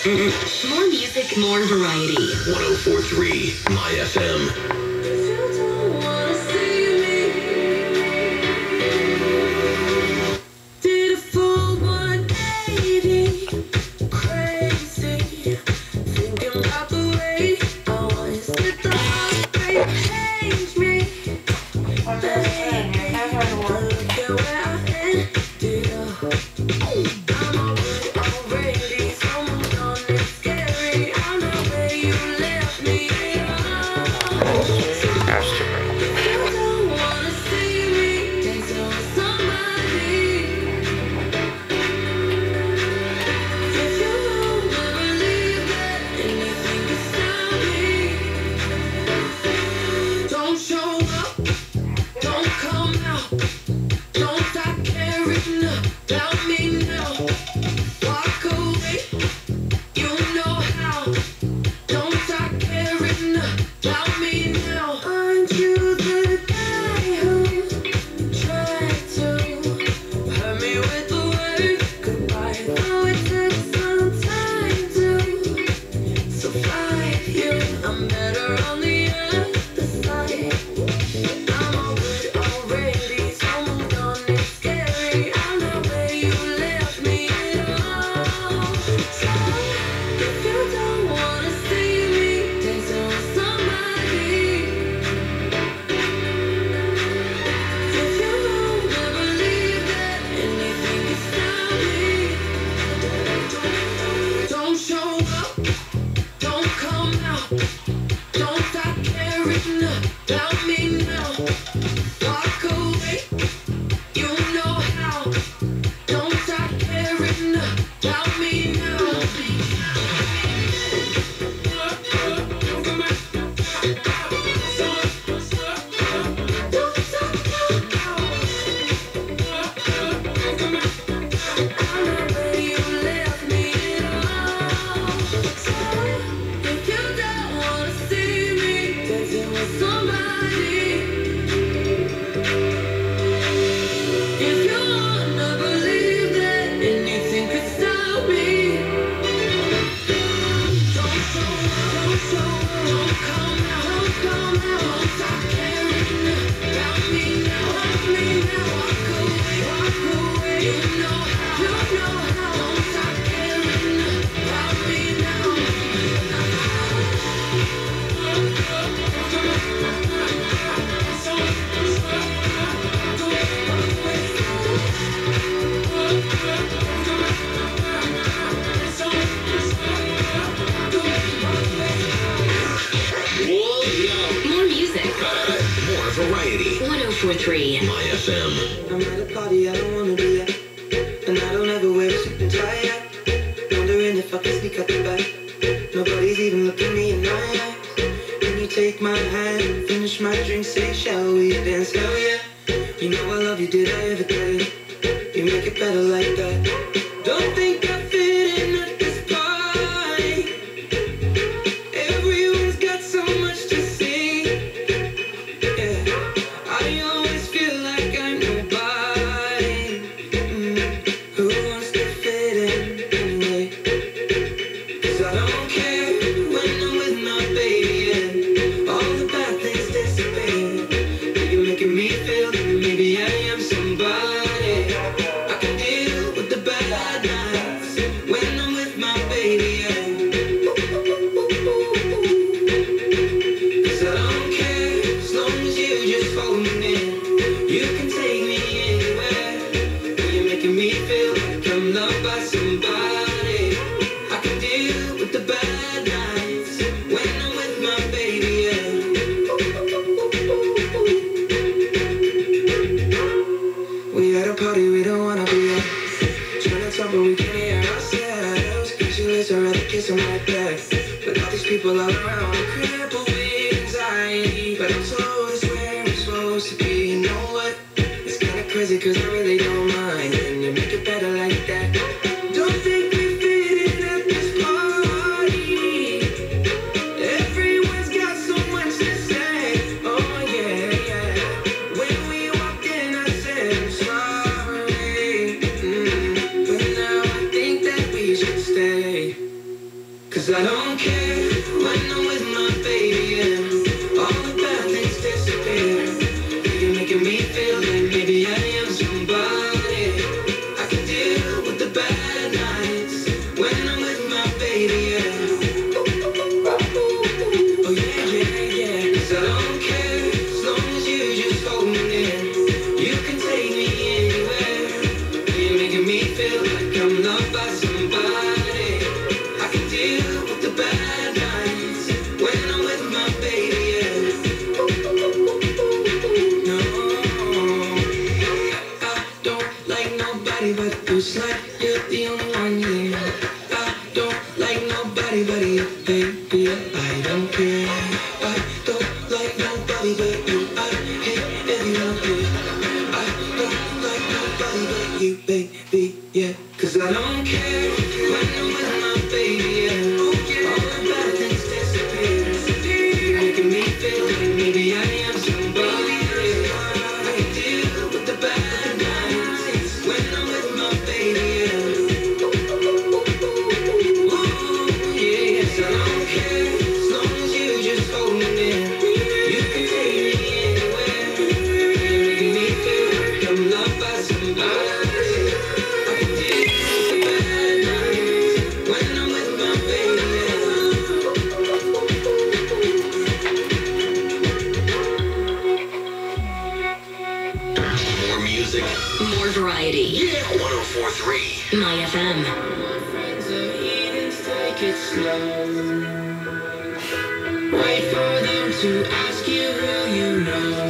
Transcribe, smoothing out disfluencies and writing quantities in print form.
More music, more variety. 104.3 MyFM. Variety. 104.3 MyFM. I'm at a party, I don't wanna be at, and I don't ever wear a suit and tie. Wondering if I can sneak out the back. Nobody's even looking me in my eyes. Can you take my hand, finish my drink, say, shall we dance? Hell yeah. You know I love you, did I ever tell you? You make it better like that. Don't think I fit in at this party. Everyone's got so much to say. Yeah, I always feel like I'm nobody. Who wants to fit in anyway? 'Cause I don't care when I'm with my baby and all the bad things dissipate. You're making me feel that maybe I am somebody. I can deal with the bad nights when I'm with my baby and 'cause I don't care as long as you just hold me in. You can take me anywhere. You're making me feel like I'm loved by somebody. I can deal with the bad nights when I'm with my baby and we at a party we don't wanna be at. Trying to talk but we can't hear ourselves. Speechless, I'd rather kiss them right back. But all these people all around, I'm crippled with anxiety. But I'm told it's where I'm supposed to be. You know what? It's kinda crazy 'cause I really don't mind. And you make it better like that. Don't think we fit in at this party. Everyone's got so much to say. Oh yeah, yeah. When we walked in, I said I'm sorry. But now I think that we should stay. It's like you're the only one, yeah. I don't like nobody but you, baby. I don't care. I don't like nobody but you. I hate everyone here. I don't like nobody but you, baby, yeah. 'Cause I don't care when I'm with my baby, yeah. All the bad things disappear. You're making me feel like maybe I am somebody. I deal with the bad nights when I'm with my baby, yeah. I don't care as long as you just hold me near. You can take me anywhere. You're making me feel like I'm loved by somebody. I can deal with the bad nights when I'm with my baby. More music. More variety. Yeah. 104.3. MyFM. Friends are eating, take it slow. Wait for them to ask you who you know.